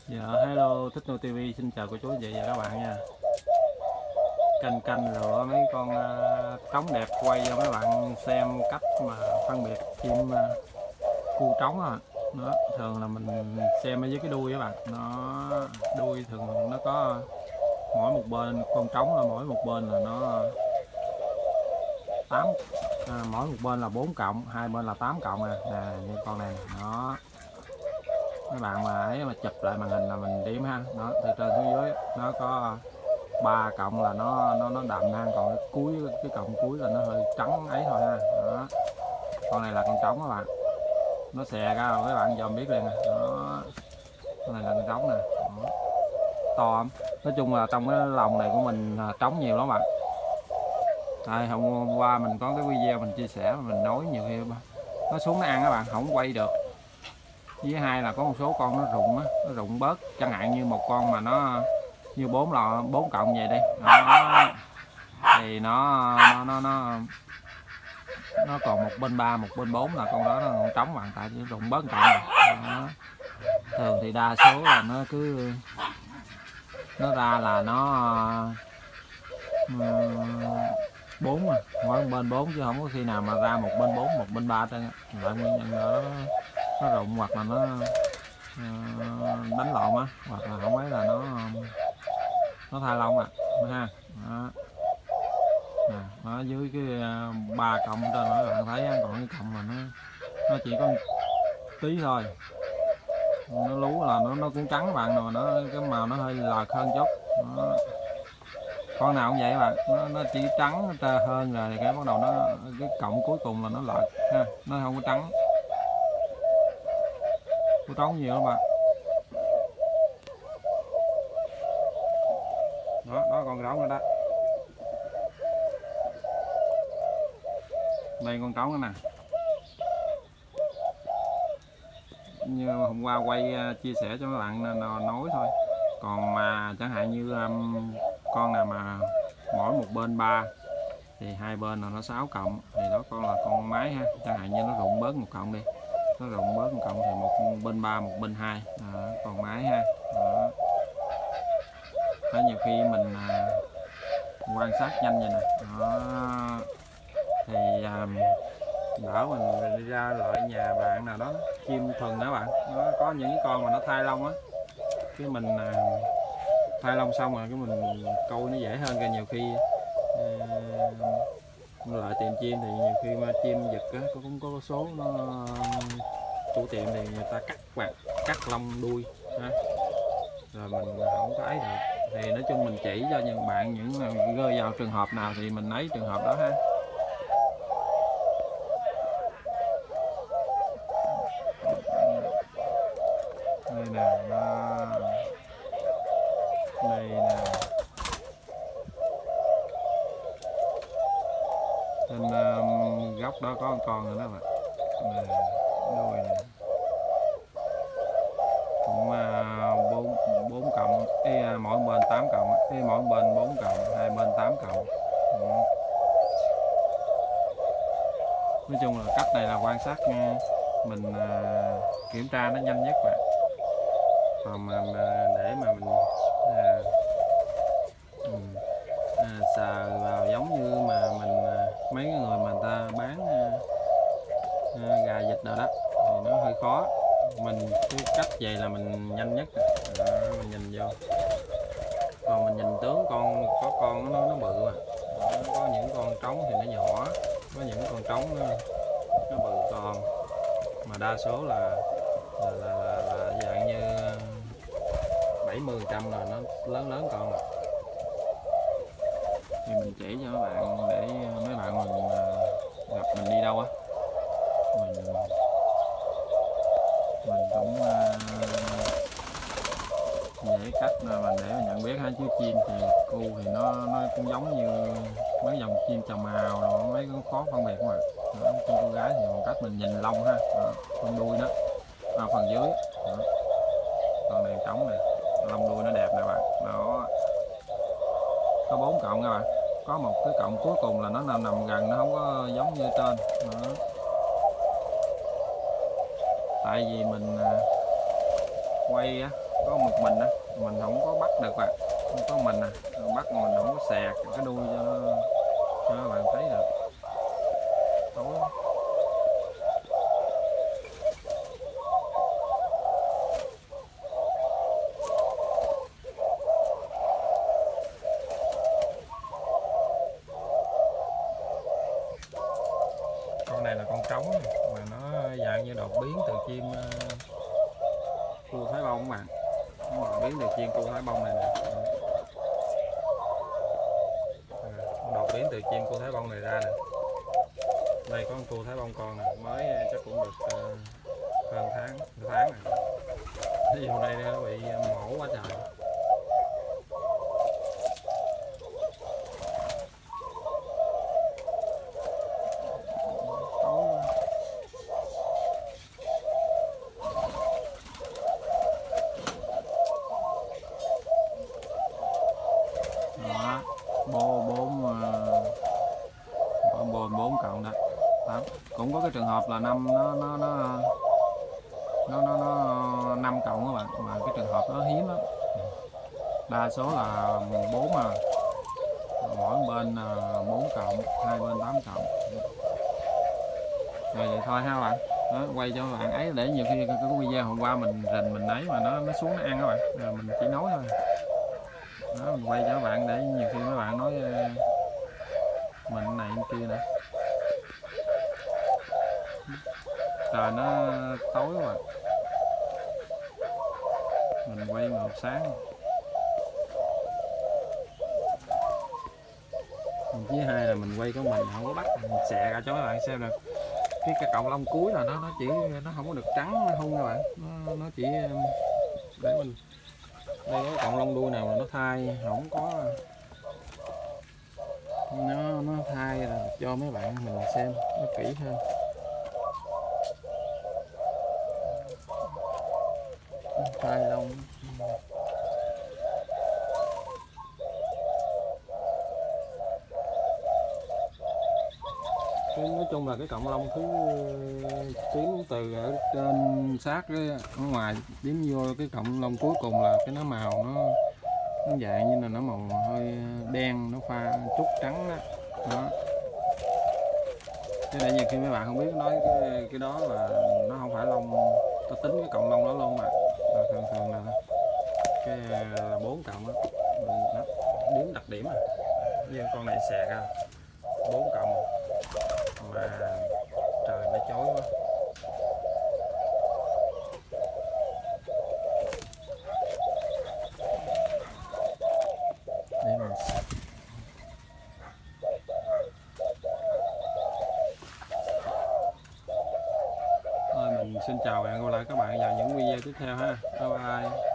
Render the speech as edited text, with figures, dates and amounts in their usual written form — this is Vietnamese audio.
Dạ hello Thích Nuôi TV, xin chào cô chú anh chị và các bạn nha. Canh lựa mấy con trống đẹp quay cho mấy bạn xem cách mà phân biệt chim cu trống á. Đó, thường là mình xem ở dưới cái đuôi các bạn. Đuôi thường nó có mỗi một bên con trống là mỗi một bên là nó 8 mỗi một bên là 4 cộng, hai bên là 8 cộng nè, như con này nó mấy bạn mà ấy mà chụp lại màn hình là mình điểm ha. Đó, từ trên xuống dưới nó có 3 cộng là nó đậm ha, còn cái cộng cuối là nó hơi trắng ấy thôi ha. Đó, con này là con trống các bạn, nó xè ra rồi mấy bạn dòm biết liền nè. Đó, con này là con trống nè. Đó, to lắm. Nói chung là trong cái lồng này của mình trống nhiều lắm bạn. Đây, hôm qua mình có cái video mình chia sẻ mà mình nói nhiều khi nó xuống nó ăn các bạn, không quay được. Với hai là có một số con nó rụng á, nó rụng bớt, chẳng hạn như một con mà nó như 4 cộng vậy đi. Đó, thì nó còn một bên 3 một bên 4 là con đó nó còn trống bạn, tại nó rụng bớt cộng rồi. Đó. Thường thì đa số là nó cứ nó ra là nó 4 mỗi bên 4 chứ không có khi nào mà ra một bên 4 một bên 3 trên. Lại nguyên nhân đó nó rụng hoặc là nó đánh lộn á, hoặc là không ấy là nó thai lông ha. Đó. Nè, nó dưới cái 3 cộng trên đó bạn thấy, còn cái cộng mà nó chỉ có tí thôi, nó lú là nó cũng trắng bạn, rồi nó cái màu nó hơi lợt hơn chút. Đó. Con nào cũng vậy các bạn, nó chỉ trắng hơn rồi cái bắt đầu cái cộng cuối cùng là nó lợt ha, nó không có trắng. Có trống nhiều lắm bạn. Đó con trống rồi đó. Đây con trống đó nè. Như hôm qua quay chia sẻ cho các bạn nói thôi. Còn mà chẳng hạn như con nào mà mỗi một bên 3 thì hai bên là nó 6 cộng thì đó con là con mái ha. Chẳng hạn như nó rụng bớt một cộng đi, nó rụng bớt một cộng thì một bên 3 một bên 2 còn mái ha. Đó. Đó, nhiều khi mình quan sát nhanh vậy nè. Đó. Thì lỡ mình đi ra loại nhà bạn nào đó chim thuần đó bạn, nó có những cái con mà nó thai lông á, cái mình thai lông xong rồi cái mình câu nó dễ hơn. Cái nhiều khi lại tìm chim thì nhiều khi mà chim giật á cũng có số nó chủ tiệm thì người ta cắt lông đuôi ha, rồi mình không có ấy được. Thì nói chung mình chỉ cho những bạn rơi vào trường hợp nào thì mình lấy trường hợp đó ha. Đây nè, đây nè, trên góc đó có con nữa đó bạn. Nè, đuôi nè, cũng 4 cộng, mỗi bên 8 cộng, mỗi bên 4 cộng, hai bên 8 cộng. Nói chung là cách này là quan sát nha, mình kiểm tra nó nhanh nhất bạn. Còn mà để mà mình sờ vào giống như mà mình mấy cái người mà người ta bán gà vịt rồi đó thì nó hơi khó. Mình cái cách vậy là mình nhanh nhất. Đó, mình nhìn vô, còn mình nhìn tướng con, có con nó bự Đó, có những con trống thì nó nhỏ, có những con trống nó bự con, mà đa số là dạng như 70% là nó lớn con rồi. Thì mình chỉ cho các bạn để mấy bạn mình gặp mình đi đâu á, mình cũng dễ cách mà để mà nhận biết ha. Chứ chim thì cu thì nó cũng giống như mấy dòng chim chào mào rồi, mấy con khó phân biệt mà. Chim cô gái thì bằng cách mình nhìn lông ha. Đó, con đuôi nó phần dưới. Đó. Con này trống này, lông đuôi nó đẹp nè bạn. Đó, có 4 cộng các bạn, có một cái cộng cuối cùng là nó nằm gần, nó không có giống như trên. Đó. Tại vì mình quay á có một mình á, mình không có bắt được bạn, không có mình à, bắt mà mình không có xẹt cái đuôi cho các bạn thấy được. Tối con này là con trống mà nó dạng như đột biến từ chim cua Thái Bông các bạn, đột biến từ chim cua Thái Bông này nè. Đột biến từ chim cua Thái Bông này ra nè. Đây có con cua Thái Bông con nè, mới chắc cũng được hơn tháng này. Ví dụ đây nó bị mổ quá trời. Đó, bốn cộng đó. Đó. Cũng có cái trường hợp là năm nó 5 cộng các bạn, mà cái trường hợp đó hiếm lắm, đa số là 4 à, mỗi bên 4 cộng, hai bên 8 cộng. Rồi vậy thôi ha bạn. Đó, quay cho bạn ấy để nhiều khi cái video hôm qua mình rình mình ấy mà nó xuống nó ăn các bạn, rồi mình chỉ nói thôi. Đó, mình quay cho các bạn để nhiều khi mấy bạn nói mình này kia nữa. Trời nó tối quá, mình quay ngược sáng. Với hai là mình quay của mình không có bắt, mình xẹ ra cho các bạn xem nè. Cái cọng lông cuối là nó chỉ nó không có được trắng không các bạn, nó chỉ để mình đây có cọng lông đuôi nào mà nó thay không có, nó thay là cho mấy bạn mình xem nó kỹ hơn. Thay lông nói chung là cái cọng lông thứ tiến từ ở trên sát cái ở ngoài tiến vô cái cọng lông cuối cùng là cái nó màu nó dạng như là nó màu hơi đen, nó pha chút trắng đó. Đó. Thế để nhiều khi mấy bạn không biết nói cái đó là nó không phải lông, ta tính cái cọng lông đó luôn mà thường là cái 4 cọng đó. Điểm đặc điểm như con này xè ra 4 cọng mà trời nó chói quá. Để mình thôi mình xin chào và hẹn gặp lại các bạn vào những video tiếp theo ha. Bye bye.